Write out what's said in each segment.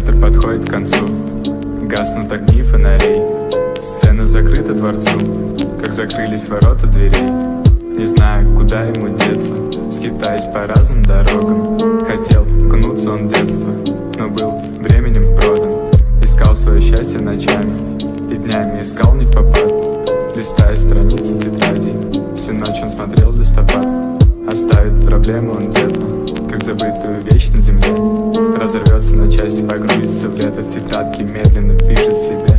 Театр подходит к концу, гаснут огни фонарей. Сцена закрыта дворцу, как закрылись ворота дверей. Не знаю, куда ему деться, скитаясь по разным дорогам. Хотел окунуться он в детство, но был временем продан. Искал свое счастье ночами и днями искал не впопад. Листая страницы тетрадей, всю ночь он смотрел в листопад. Оставит проблему он где-то, как забытую вещь на земле. Разорвется на части, погрузится в лето. В тетрадке медленно пишет себе.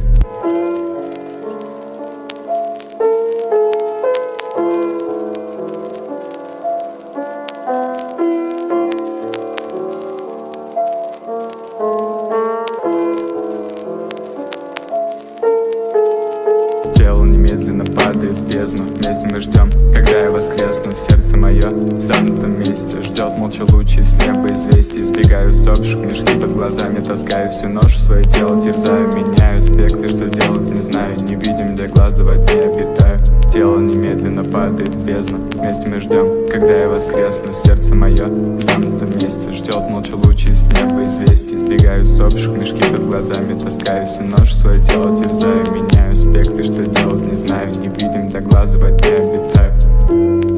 Тело немедленно падает в бездну. Вместе мы ждем, когда я воскресну. Сердце мое в замнутом месте ждет молча лучи с неба известий. Избегаю сопших, мешки под глазами таскаю всю ношу, свое тело терзаю. Меняю аспекты, что делать не знаю. Не видим для глаз, во тьме обитаю. Тело немедленно падает в бездну. Вместе мы ждем, когда я воскресну. Сердце мое в замнутом месте ждет молча лучи с неба известий. Избегаю сопших, мешки под глазами таскаю всю ношу, свое тело терзаю. Меняю аспекты, что делать не знаю. Не видим для глаза, во тьме обитаю.